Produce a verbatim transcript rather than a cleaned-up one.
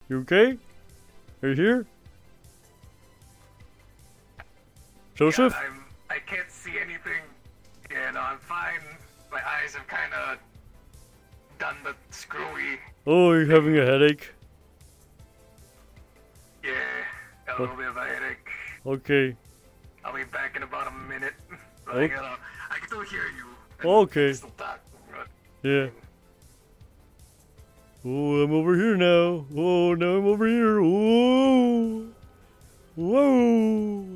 You okay? Are you here? Joseph? God, I'm, I can't see anything. Yeah, no, I'm fine. My eyes have kind of done the screwy. Oh, you're having a headache? Yeah, got a little bit of a headache. Okay. I'll be back in about a minute. But Okay. I, gotta, I can still hear you. Okay. I can still talk. But, Yeah. Oh, I'm over here now. Oh, now I'm over here. Whoa. Whoa.